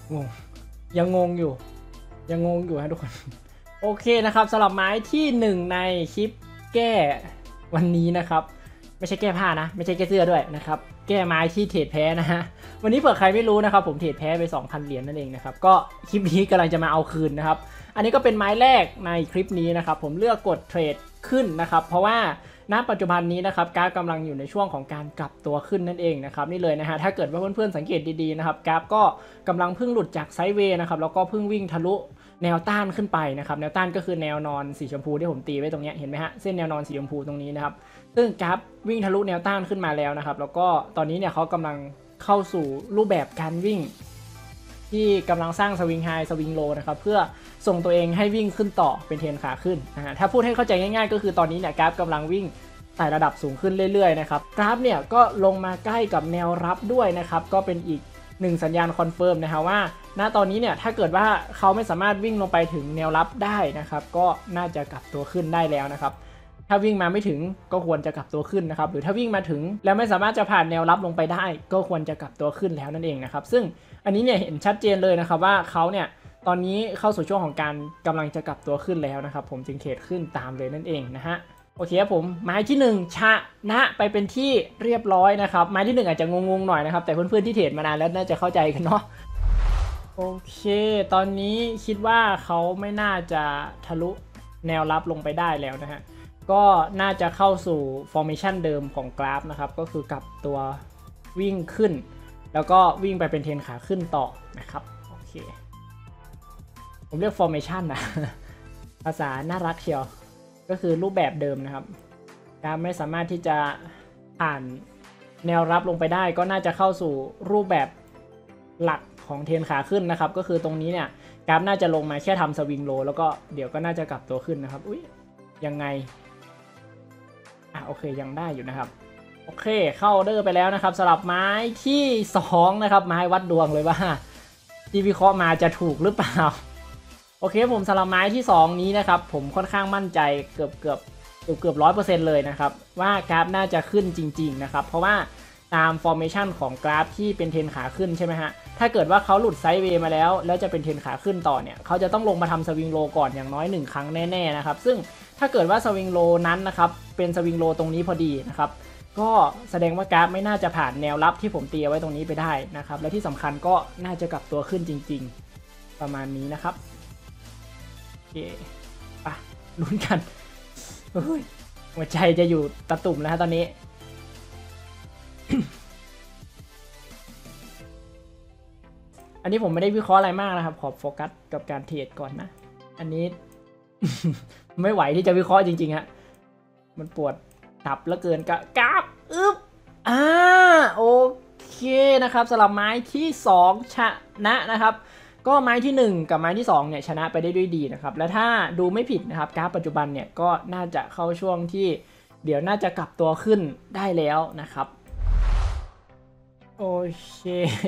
งงยังงงอยู่ฮะทุกคนโอเคนะครับสำหรับไม้ที่1ในคลิปแก้วันนี้นะครับไม่ใช่แก้ผ้านะไม่ใช่แก้เสื้อด้วยนะครับแก้ไม้ที่เทรดแพ้นะฮะวันนี้เผื่อใครไม่รู้นะครับผมเทรดแพ้ไป 2,000 เหรียญนั่นเองนะครับก็คลิปนี้กำลังจะมาเอาคืนนะครับอันนี้ก็เป็นไม้แรกในคลิปนี้นะครับผมเลือกกดเทรดขึ้นนะครับเพราะว่าณปัจจุบันนี้นะครับกราฟกำลังอยู่ในช่วงของการกลับตัวขึ้นนั่นเองนะครับนี่เลยนะฮะถ้าเกิดว่าเพื่อนๆสังเกตดีๆนะครับกราฟก็กำลังเพิ่งหลุดจากไซด์เวย์นะครับแล้วก็เพิ่งวิ่งทะลุแนวต้านขึ้นไปนะครับแนวต้านก็คือแนวนอนสีชมพูที่ผมตีไว้ตรงนี้เห็นไหมฮะเส้นแนวนอนสีชมพูตรงนี้นะครับซึ่งกราฟวิ่งทะลุแนวต้านขึ้นมาแล้วนะครับแล้วก็ตอนนี้เนี่ยเขากำลังเข้าสู่รูปแบบการวิ่งที่กำลังสร้างสวิงไฮสวิงโลนะครับเพื่อส่งตัวเองให้วิ่งขึ้นต่อเป็นเทรนขาขึ้นนะฮะถ้าพูดให้เข้าใจง่ายๆก็คือตอนนี้เนี่ยกราฟกำลังวิ่งไต่ระดับสูงขึ้นเรื่อยๆนะครับกราฟเนี่ยก็ลงมาใกล้กับแนวรับด้วยนะครับก็เป็นอีก1สัญญาณคอนเฟิร์มนะฮะว่าณตอนนี้เนี่ยถ้าเกิดว่าเขาไม่สามารถวิ่งลงไปถึงแนวรับได้นะครับก็น่าจะกลับตัวขึ้นได้แล้วนะครับถ้าวิ่งมาไม่ถึงก็ควรจะกลับตัวขึ้นนะครับหรือถ้าวิ่งมาถึงแล้วไม่สามารถจะผ่านแนวรับลงไปได้ก็ควรจะกลับตัวขึ้นแล้วนั่นเองนะครับซึ่งอันนี้เนี่ยเห็นชัดเจนเลยนะครับว่าเขาเนี่ยตอนนี้เข้าสู่ช่วงของการกำลังจะกลับตัวขึ้นแล้วนะครับผมจึงเทรดขึ้นตามเลยนั่นเองนะฮะโอเคครับผมไม้ที่1ชนะไปเป็นที่เรียบร้อยนะครับไม้ที่1อาจจะงงๆหน่อยนะครับแต่เพื่อนๆที่เทรดมานานแล้วน่าจะเข้าใจกันเนาะโอเคตอนนี้คิดว่าเขาไม่น่าจะทะลุแนวรับลงไปได้แล้วนะฮะก็น่าจะเข้าสู่ formation เดิมของกราฟนะครับก็คือกลับตัววิ่งขึ้นแล้วก็วิ่งไปเป็นเทรนขาขึ้นต่อนะครับโอเคผมเรียก formation นะ ภาษาน่ารักเชียวก็คือรูปแบบเดิมนะครับกราฟไม่สามารถที่จะผ่านแนวรับลงไปได้ก็น่าจะเข้าสู่รูปแบบหลักของเทรนขาขึ้นนะครับก็คือตรงนี้เนี่ยกราฟน่าจะลงมาแค่ทำสวิงโลแล้วก็เดี๋ยวก็น่าจะกลับตัวขึ้นนะครับอุ๊ยยังไงโอเคยังได้อยู่นะครับโอเคเข้าเดอร์ไปแล้วนะครับสำหรับไม้ที่2นะครับไม้วัดดวงเลยว่าที่วิเคราะห์มาจะถูกหรือเปล่าโอเคผมสำหรับไม้ที่2นี้นะครับผมค่อนข้างมั่นใจเกือบ100%เลยนะครับว่ากราฟน่าจะขึ้นจริงๆนะครับเพราะว่าตาม formation ของกราฟที่เป็นเทรนขาขึ้นใช่ไหมฮะถ้าเกิดว่าเขาหลุดไซด์เวย์มาแล้วจะเป็นเทรนขาขึ้นต่อเนี่ยเขาจะต้องลงมาทำสวิงโลก่อนอย่างน้อย1ครั้งแน่ๆนะครับซึ่งถ้าเกิดว่าสวิงโลนั้นนะครับเป็นสวิงโลตรงนี้พอดีนะครับก็แสดงว่ากราฟไม่น่าจะผ่านแนวรับที่ผมตีไว้ตรงนี้ไปได้นะครับและที่สำคัญก็น่าจะกลับตัวขึ้นจริงๆประมาณนี้นะครับโอเคไปลุ้นกันหัวใจจะอยู่ตะตุ่มแล้วตอนนี้ อันนี้ผมไม่ได้วิเคราะห์อะไรมากนะครับขอโฟกัสกับการเทรดก่อนนะอันนี้ ไม่ไหวที่จะวิเคราะห์จริงๆฮะมันปวดตับแล้วเกินกราบโอเคนะครับสำหรับไม้ที่2ชนะนะครับก็ไม้ที่1กับไม้ที่2เนี่ยชนะไปได้ด้วยดีนะครับและถ้าดูไม่ผิดนะครับกราฟปัจจุบันเนี่ยก็น่าจะเข้าช่วงที่เดี๋ยวน่าจะกลับตัวขึ้นได้แล้วนะครับโอเค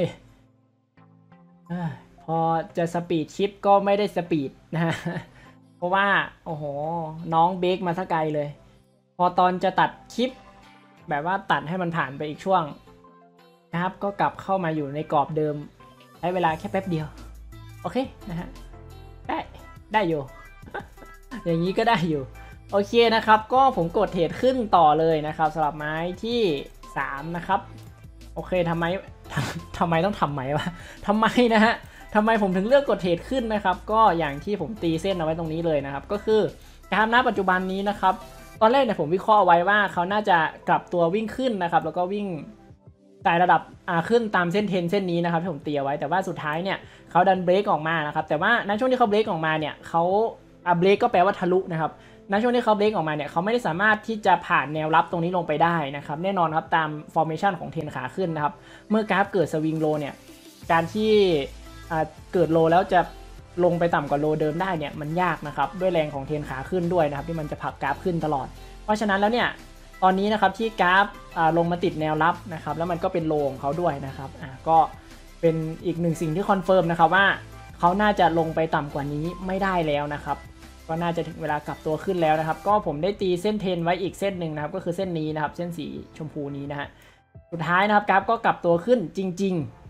พอจะสปีดชิปก็ไม่ได้สปีดนะฮะเพราะว่าโอ้โหน้องเบรกมาซะไกลเลยพอตอนจะตัดคลิปแบบว่าตัดให้มันผ่านไปอีกช่วงนะครับก็กลับเข้ามาอยู่ในกรอบเดิมใช้เวลาแค่แป๊บเดียวโอเคนะฮะได้อยู่ อย่างนี้ก็ได้อยู่โอเคนะครับก็ผมกดเทรดขึ้นต่อเลยนะครับสำหรับไม้ที่3นะครับโอเคทำไมต้องทำไหมวะทำไมนะฮะทำไมผมถึงเลือกกดเทรดขึ้นนะครับก็อย่างที่ผมตีเส้นเอาไว้ตรงนี้เลยนะครับก็คือกราฟณปัจจุบันนี้นะครับตอนแรกเนี่ยผมวิเคราะห์ไว้ว่าเขาน่าจะกลับตัววิ่งขึ้นนะครับแล้วก็วิ่งไต่ระดับขึ้นตามเส้นเทนเส้นนี้นะครับที่ผมตีเอาไว้แต่ว่าสุดท้ายเนี่ยเขาดันเบรกออกมานะครับแต่ว่าในช่วงที่เขาเบรกออกมาเนี่ยเขาเบรกก็แปลว่าทะลุนะครับในช่วงที่เขาเบรกออกมาเนี่ยเขาไม่ได้สามารถที่จะผ่านแนวรับตรงนี้ลงไปได้นะครับแน่นอนครับตาม formation ของเทรนขาขึ้นนะครับเมื่อกราฟเกิดสวิงโลเนี่ยการที่เกิดโลแล้วจะลงไปต่ำกว่าโลเดิมได้เนี่ยมันยากนะครับด้วยแรงของเทรนขาขึ้นด้วยนะครับที่มันจะผลักกราฟขึ้นตลอดเพราะฉะนั้นแล้วเนี่ยตอนนี้นะครับที่กราฟลงมาติดแนวรับนะครับแล้วมันก็เป็นโลของเขาด้วยนะครับก็เป็นอีกหนึ่งสิ่งที่คอนเฟิร์มนะครับว่าเขาน่าจะลงไปต่ำกว่านี้ไม่ได้แล้วนะครับก็น่าจะถึงเวลากลับตัวขึ้นแล้วนะครับก็ผมได้ตีเส้นเทรนไว้อีกเส้นหนึ่งนะครับก็คือเส้นนี้นะครับเส้นสีชมพูนี้นะฮะสุดท้ายนะครับกราฟก็กลับตัวขึ้นจริงๆ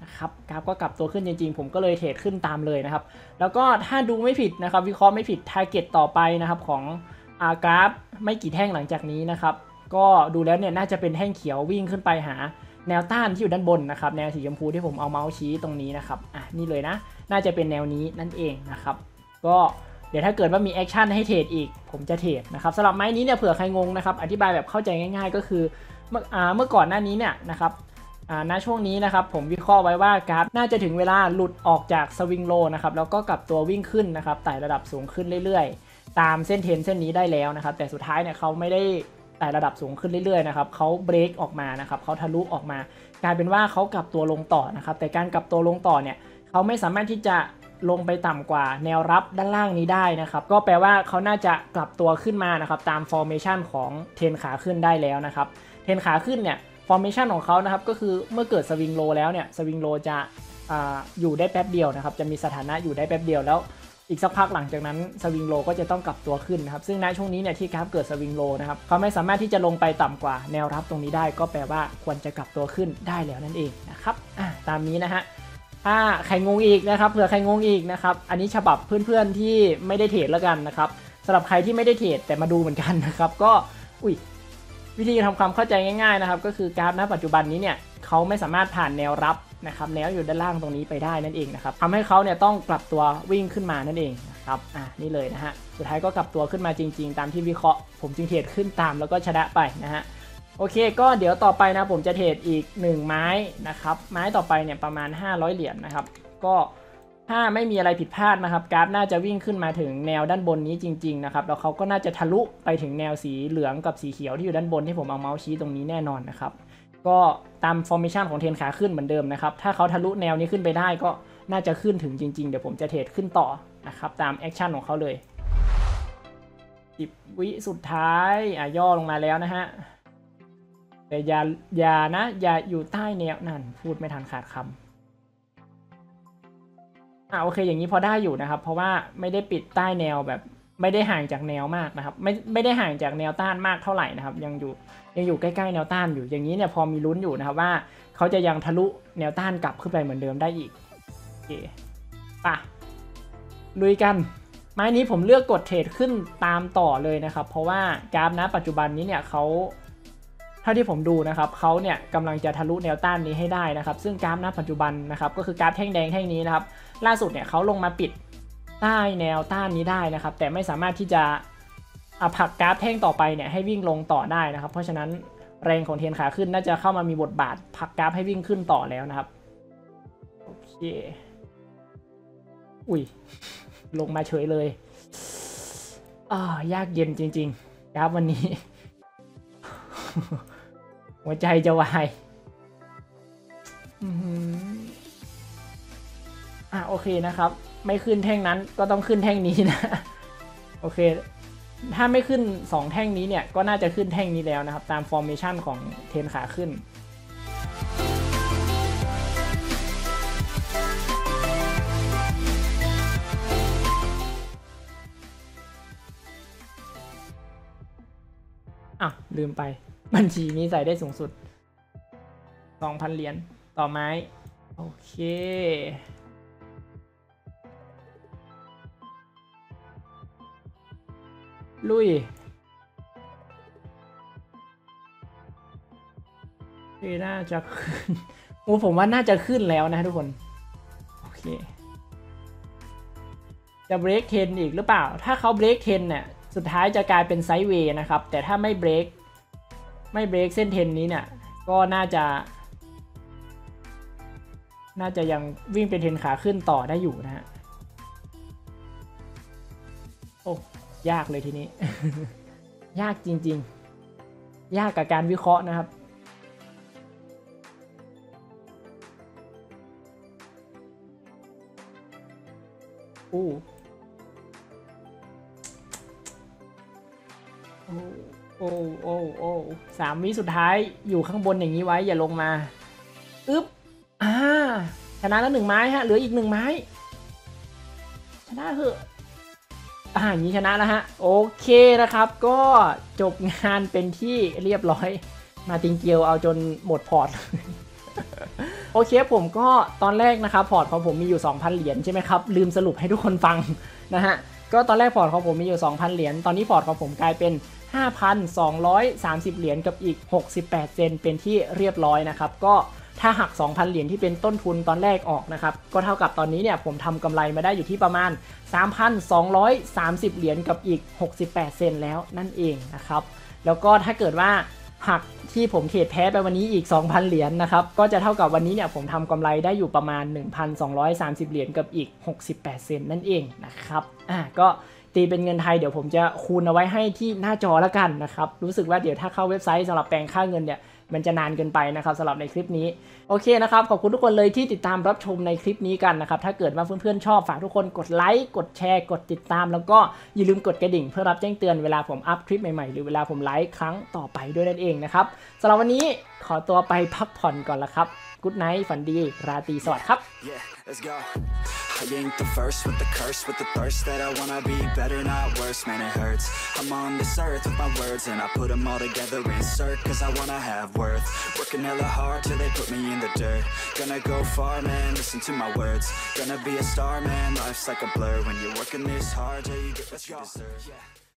นะครับกราฟก็กลับตัวขึ้นจริงๆผมก็เลยเทรดขึ้นตามเลยนะครับแล้วก็ถ้าดูไม่ผิดนะครับวิเคราะห์ไม่ผิด target ต่อไปนะครับของกราฟไม่กี่แท่งหลังจากนี้นะครับก็ดูแล้วเนี่ยน่าจะเป็นแท่งเขียววิ่งขึ้นไปหาแนวต้านที่อยู่ด้านบนนะครับแนวสีชมพูที่ผมเอาเมาส์ชี้ตรงนี้นะครับนี่เลยนะน่าจะเป็นแนวนี้นั่นเองนะครับก็เดี๋ยวถ้าเกิดว่ามีแอคชั่นให้เทรดอีกผมจะเทรดนะครับสำหรับไม้นี้เนี่ยเผื่อใครงงนะครับอธิบายแบบเข้าใจง่ายๆก็คือเมื่อก่อนหน้านี้เนี่ยนะครับณช่วงนี้นะครับผมวิเคราะห์ไว้ว่ากราฟน่าจะถึงเวลาหลุดออกจากสวิงโลนะครับแล้วก็กลับตัววิ่งขึ้นนะครับไต่ระดับสูงขึ้นเรื่อยๆตามเส้นเทรนเส้นนี้ได้แล้วนะครับแต่สุดท้ายเนี่ยเขาไม่ได้ไต่ระดับสูงขึ้นเรื่อยๆนะครับเขาเบรกออกมานะครับเขาทะลุออกมากลายเป็นว่าเขากลับตัวลงต่อนะครับแต่การกลับตัวลงต่อเนี่ยเขาไม่สามารถที่จะลงไปต่ำกว่าแนวรับด้านล่างนี้ได้นะครับก็แปลว่าเขาน่าจะกลับตัวขึ้นมานะครับตาม formation ของเทรนขาขึ้นได้แล้วนะครับเทรนขาขึ้นเนี่ย formation ของเขานะครับก็คือเมื่อเกิดสวิงโลแล้วเนี่ยสวิงโลจะอยู่ได้แป๊บเดียวนะครับจะมีสถานะอยู่ได้แป๊บเดียวแล้วอีกสักพักหลังจากนั้นสวิงโลก็จะต้องกลับตัวขึ้นนะครับซึ่งในช่วงนี้เนี่ยที่กราฟเกิดสวิงโลนะครับเขาไม่สามารถที่จะลงไปต่ำกว่าแนวรับตรงนี้ได้ก็แปลว่าควรจะกลับตัวขึ้นได้แล้วนั่นเองนะครับตามนี้นะฮะถ้าใครงงอีกนะครับเผื่อใครงงอีกนะครับอันนี้ฉบับเพื่อนๆที่ไม่ได้เทรดแล้วกันนะครับสำหรับใครที่ไม่ได้เทรดแต่มาดูเหมือนกันนะครับก็วิธีทำความเข้าใจง่ายๆนะครับก็คือกราฟณปัจจุบันนี้เนี่ยเขาไม่สามารถผ่านแนวรับนะครับแนวอยู่ด้านล่างตรงนี้ไปได้นั่นเองนะครับทำให้เขาเนี่ยต้องกลับตัววิ่งขึ้นมานั่นเองนะครับนี่เลยนะฮะสุดท้ายก็กลับตัวขึ้นมาจริงๆตามที่วิเคราะห์ผมจึงเทรดขึ้นตามแล้วก็ชนะไปนะฮะโอเคก็เดี๋ยวต่อไปนะผมจะเทรดอีก1ไม้นะครับไม้ต่อไปเนี่ยประมาณ500เหรียญนะครับก็ถ้าไม่มีอะไรผิดพลาดนะครับกราฟน่าจะวิ่งขึ้นมาถึงแนวด้านบนนี้จริงๆนะครับแล้วเขาก็น่าจะทะลุไปถึงแนวสีเหลืองกับสีเขียวที่อยู่ด้านบนที่ผมเอาเมาส์ชี้ตรงนี้แน่นอนนะครับก็ตาม formation ของเทรนขาขึ้นเหมือนเดิมนะครับถ้าเขาทะลุแนวนี้ขึ้นไปได้ก็น่าจะขึ้นถึงจริงๆเดี๋ยวผมจะเทรดขึ้นต่อนะครับตามแอคชั่นของเขาเลย10 วิสุดท้ายย่อลงมาแล้วนะฮะแต่อย่านะอย่าอยู่ใต้แนวนั่นพูดไม่ทันขาดคำโอเคอย่างนี้พอได้อยู่นะครับเพราะว่าไม่ได้ปิดใต้แนวแบบไม่ได้ห่างจากแนวมากนะครับไม่ได้ห่างจากแนวต้านมากเท่าไหร่นะครับยังอยู่ใกล้ๆแนวต้านอยู่อย่างนี้เนี่ยพอมีลุ้นอยู่นะครับว่าเขาจะยังทะลุแนวต้านกลับขึ้นไปเหมือนเดิมได้อีกโอเคป่ะลุยกันไม้นี้ผมเลือกกดเทรดขึ้นตามต่อเลยนะครับเพราะว่ากราฟณปัจจุบันนี้เนี่ยเขาเท่าที่ผมดูนะครับเขาเนี่ยกำลังจะทะลุแนวต้านนี้ให้ได้นะครับซึ่งกราฟณปัจจุบันนะครับก็คือกราฟแท่งแดงแท่งนี้นะครับล่าสุดเนี่ยเขาลงมาปิดใต้แนวต้านนี้ได้นะครับแต่ไม่สามารถที่จะผลักกราฟแท่งต่อไปเนี่ยให้วิ่งลงต่อได้นะครับเพราะฉะนั้นแรงของเทรนขาขึ้นน่าจะเข้ามามีบทบาทผลักกราฟให้วิ่งขึ้นต่อแล้วนะครับโอเคลงมาเฉยเลยยากเย็นจริงๆกราฟวันนี้ หัวใจจะวายโอเคนะครับไม่ขึ้นแท่งนั้นก็ต้องขึ้นแท่งนี้นะโอเคถ้าไม่ขึ้น2แท่งนี้เนี่ยก็น่าจะขึ้นแท่งนี้แล้วนะครับตาม formation ของเทรนขาขึ้นลืมไปบัญชีนี้ใส่ได้สูงสุด 2,000 เหรียญต่อไม้โอเคลุยน่าจะขึ้นผมว่าน่าจะขึ้นแล้วนะทุกคนโอเคจะเบรกเทรนอีกหรือเปล่าถ้าเขาเบรกเทรนเนี่ยสุดท้ายจะกลายเป็นไซด์เวย์นะครับแต่ถ้าไม่เบรกเส้นเทรนนี้เนี่ยก็น่าจะยังวิ่งเป็นเทรนขาขึ้นต่อได้อยู่นะฮะยากเลยทีนี้ ยากจริงๆยากกับการวิเคราะห์นะครับ3 วิสุดท้ายอยู่ข้างบนอย่างนี้ไว้อย่าลงมาชนะแล้ว1 ไม้ฮะเหลืออีก1 ไม้ชนะเหอะอย่างนี้ชนะแล้วฮะโอเคนะครับก็จบงานเป็นที่เรียบร้อยมาติงเกียวเอาจนหมดพอร์ตโอเคผมก็ตอนแรกนะครับพอร์ตของผมมีอยู่ 2,000 เหรียญใช่ไหมครับลืมสรุปให้ทุกคนฟังนะฮะก็ตอนแรกพอร์ตของผมมีอยู่ 2,000 เหรียญตอนนี้พอร์ตของผมกลายเป็น 5,230 เหรียญกับอีก68 เซนเป็นที่เรียบร้อยนะครับก็ถ้าหัก 2,000 เหรียญที่เป็นต้นทุนตอนแรกออกนะครับก็เท่ากับตอนนี้เนี่ยผมทำกำไรมาได้อยู่ที่ประมาณ 3,230 เหรียญกับอีก68 เซนแล้วนั่นเองนะครับแล้วก็ถ้าเกิดว่าหักที่ผมเทรดแพ้ไปวันนี้อีก 2,000 เหรียญนะครับก็จะเท่ากับวันนี้เนี่ยผมทำกำไรได้อยู่ประมาณ 1,230 เหรียญกับอีก68 เซนนั่นเองนะครับก็ตีเป็นเงินไทยเดี๋ยวผมจะคูณเอาไว้ให้ที่หน้าจอแล้วกันนะครับรู้สึกว่าเดี๋ยวถ้าเข้าเว็บไซต์สำหรับแปลงค่าเงินเนี่ยมันจะนานเกินไปนะครับสำหรับในคลิปนี้โอเคนะครับขอบคุณทุกคนเลยที่ติดตามรับชมในคลิปนี้กันนะครับถ้าเกิดว่าเพื่อนๆชอบฝากทุกคนกดไลค์กดแชร์กดติดตามแล้วก็อย่าลืมกดกระดิ่งเพื่อรับแจ้งเตือนเวลาผมอัพคลิปใหม่ๆหรือเวลาผมไลฟ์ครั้งต่อไปด้วยนั่นเองนะครับสำหรับวันนี้ขอตัวไปพักผ่อนก่อนละครับGood night ฝันดีราตรีสวัสดิ์ครับ I ain't the first with the curse, with the thirst that I wanna be better, not worse, man it hurts. I'm on this earth with my words and I put them all together, insert, cause I wanna have worth. Working hella hard till they put me in the dirt. Gonna go far, man, listen to my words. Gonna be a star, man, life's like a blur. When you're working this hard, yeah, you get what you deserve.